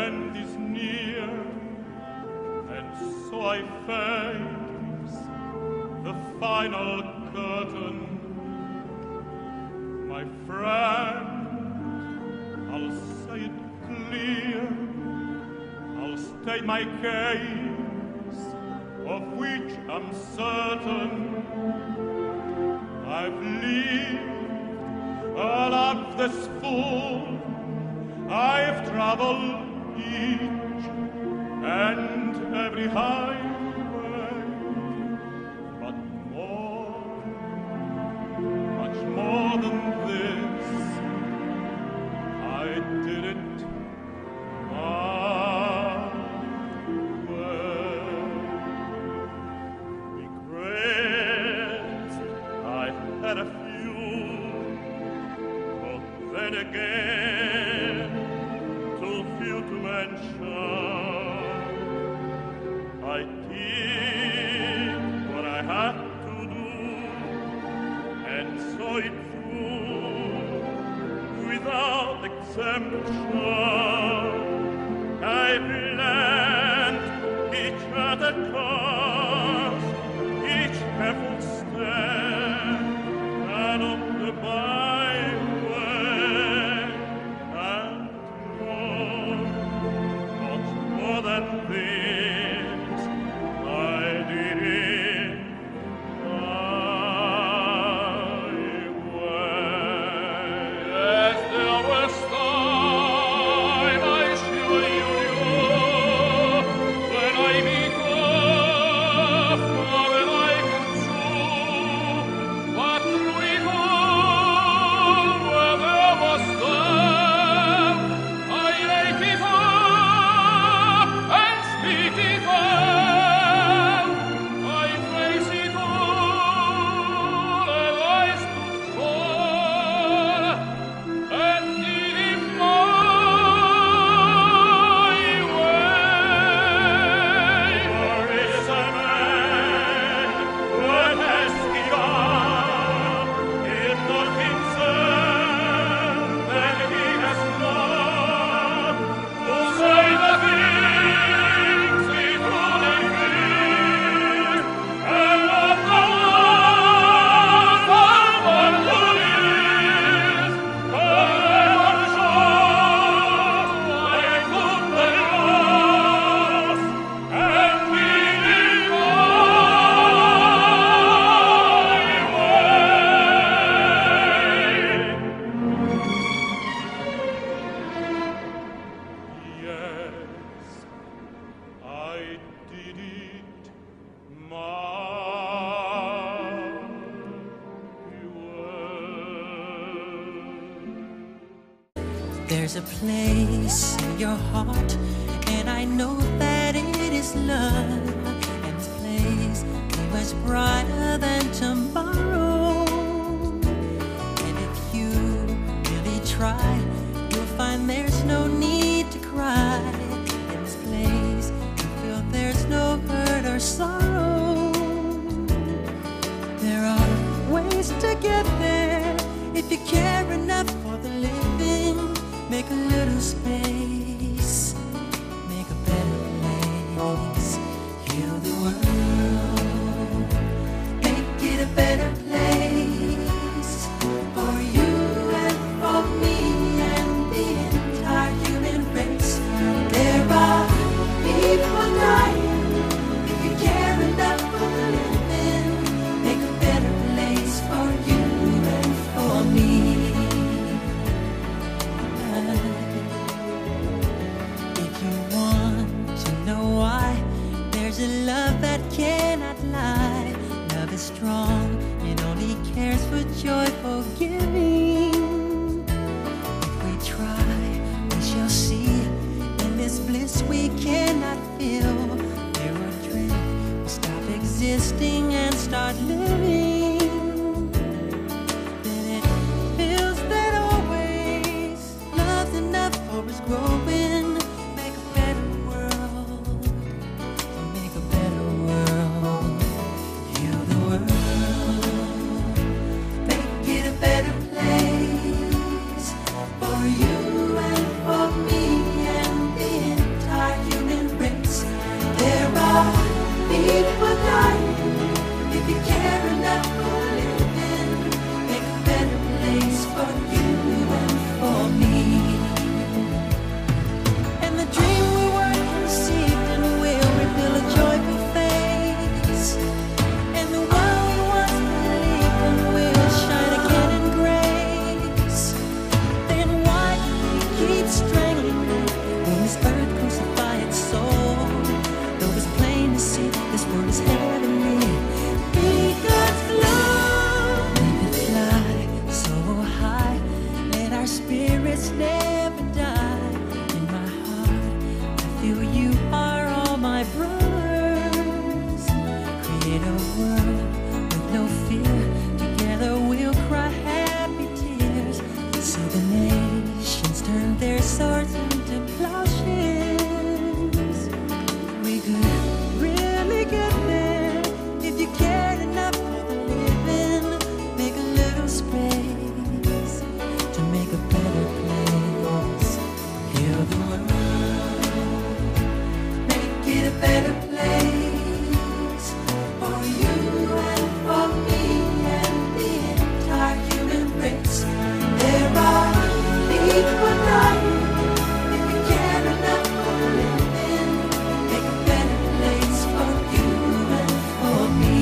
end is near, and so I face the final curtain. My friend, I'll say it clear, I'll state my case, of which I'm certain. I've lived a life that's full, I've traveled each and every highway, but more, much more than this, I did it my way. Regrets, I had a few, but then again, too few to mention. I did what I had to do, and saw it through without exemption. I planned each other course, each careful step, and on the byway, and much more than this, I did it my way. As there was time, I assure you, when I meet up, when I can choose, but through it all, where there was time, I ate it up and spit it out. I face it all, and I stood tall, and did it my way. For is a man what has given, if not himself, then he has not, to say the things he truly feels, and not the ones someone who lives, but never shows what it could be lost, and did it my way. Yes, I did it my way. There's a place in your heart, and I know that it is love. And this place is much brighter than tomorrow. And if you really try, you'll find there's no need to cry. In this place, you feel there's no hurt or sorrow. There are ways to get there if you care enough for the living. Make a little space, make a better place. Heal the world, make it a better place for you and for me and the entire human race. There are people dying. If you care enough for the living, make a better place for you and for me. If you want to know why, there's a love that cannot lie. Love is strong, it only cares for joyful giving. If we try, we shall see. In this bliss we cannot feel. There will drift, we stop existing and start living. Then it feels that always love's enough for us growing. Make a better world, make a better world. Heal the world, make it a better place for you and for me and the swords into plowshares. We could really get there if you cared enough for the living. Make a little space to make a better place. Heal the world, make it a better place for you and for me and the entire human race. There are people dying. If you care enough for the living, make a better place for you and for me.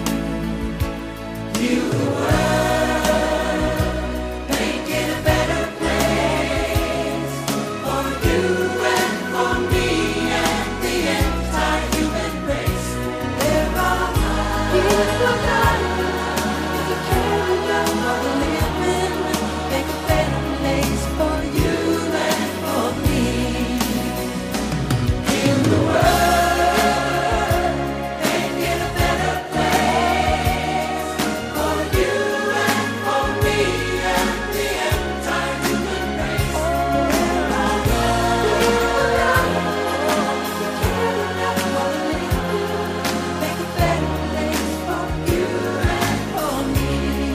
Heal the world, make it a better place for you and for me and the entire human race. There are people dying. If you care enough for the living, make a better place for you and for me. Heal the world, make it a better place for you and for me and the entire human race. There are people dying. If you care enough for the living, make a better place for you and for me.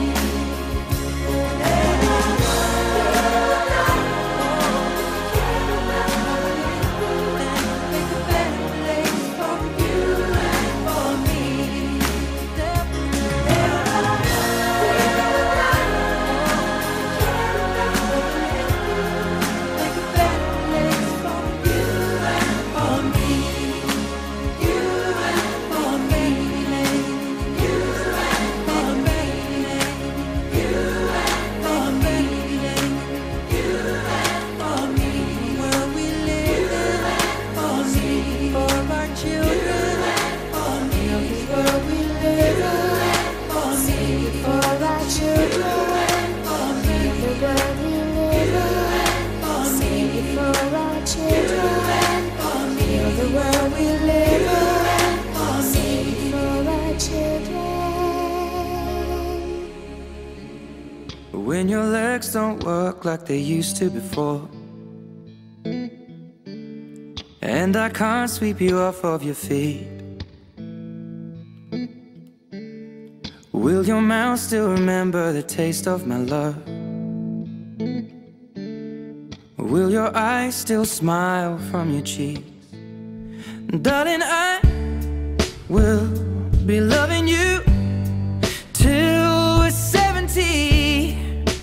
When your legs don't work like they used to before, and I can't sweep you off of your feet, will your mouth still remember the taste of my love? Will your eyes still smile from your cheeks? Darling, I will be loving you till we're 70.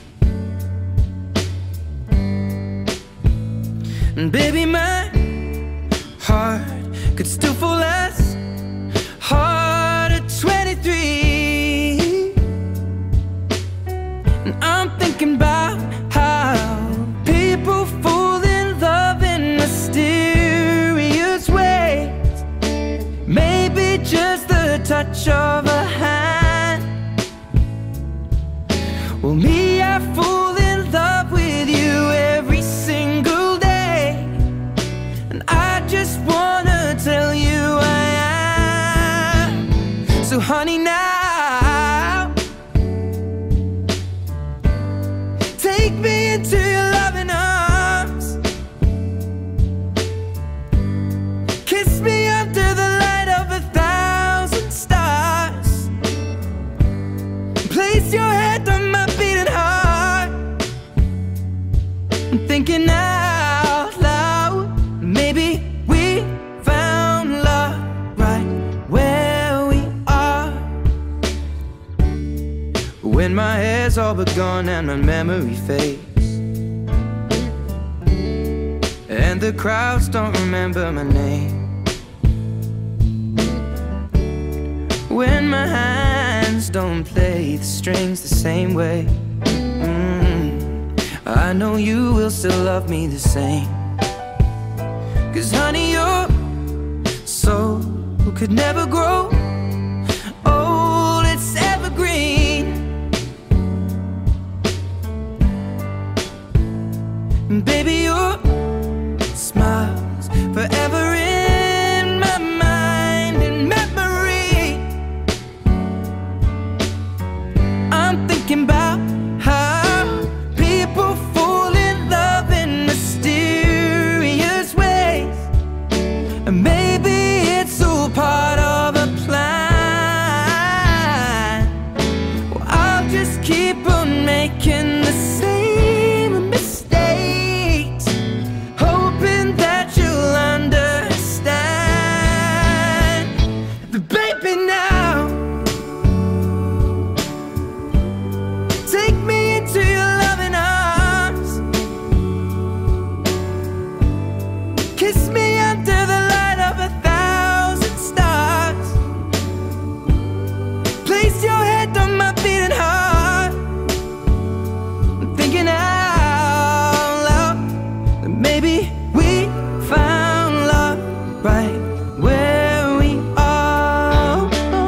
And baby, my heart could still fall as hard at 23. And I'm thinking about how people fall in love in mysterious ways. Maybe just the touch of a hand. Well, me, I fall in love with you every single day, and I just wanna tell you I am. So honey, now take me into your loving arms. Kiss me under the light of 1,000 stars. Place your head on my beating heart. I'm thinking out loud, maybe we found love right where we are. When my hair's all but gone and my memory fades, and the crowds don't remember my name, when my hands don't play the strings the same way, I know you will still love me the same. 'Cause honey, your soul could never grow old, it's evergreen. And baby, your smile's forever in my mind and memory. I'm thinking about how people fall in love in mysterious Kiss me under the light of 1,000 stars. Place your head on my beating heart. I'm thinking out loud that maybe we found love right where we are.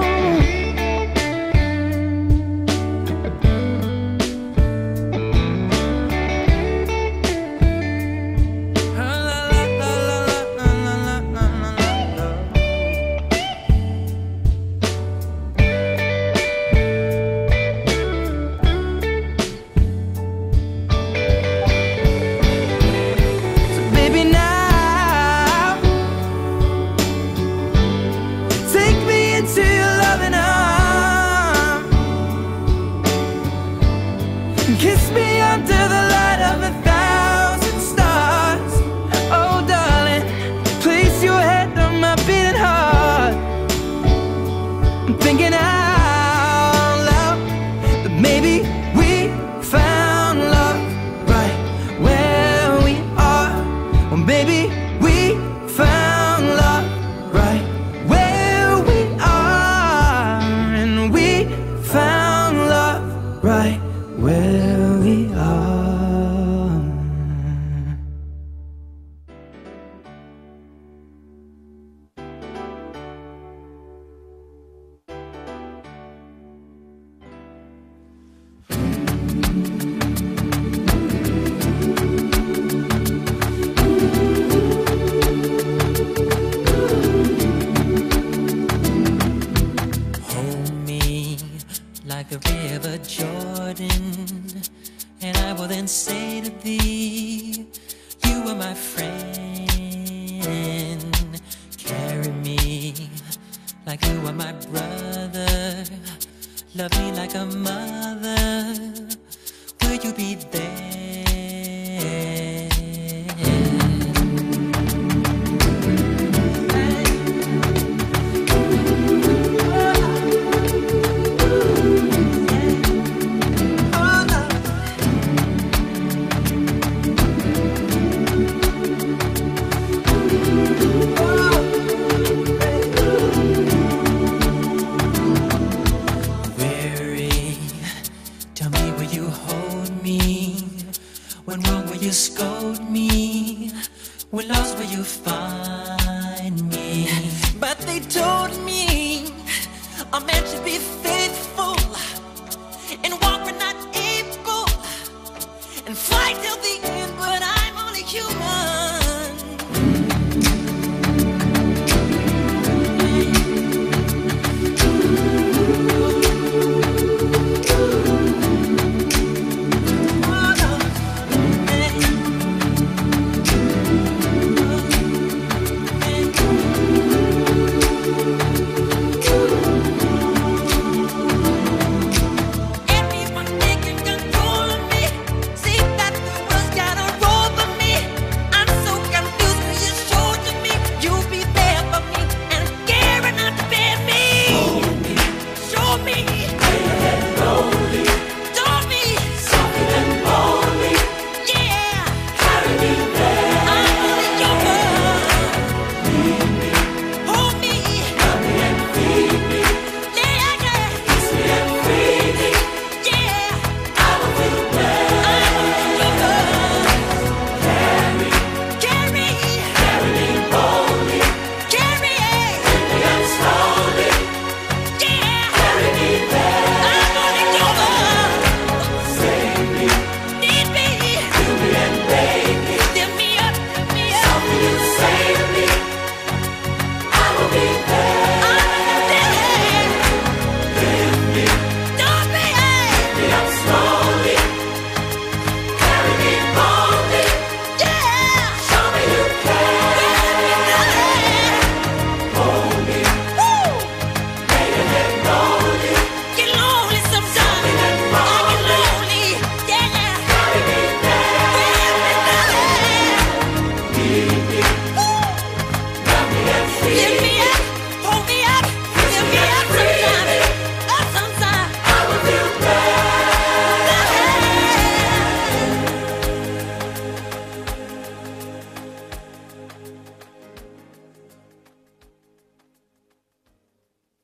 Kiss me under the light of 1,000 stars. Oh darling, place your head on my beating heart. I'm thinking out loud that maybe we found love right where we are. Or maybe we found love right where we are. And we found love right where we are. Hold me like the river Jordan, and I will then say to thee, you are my friend. Carry me like you are my brother. Love me like a mother. Will you be there? When wrong, will you scold me? When lost, will you find me? But they told me I'm meant to be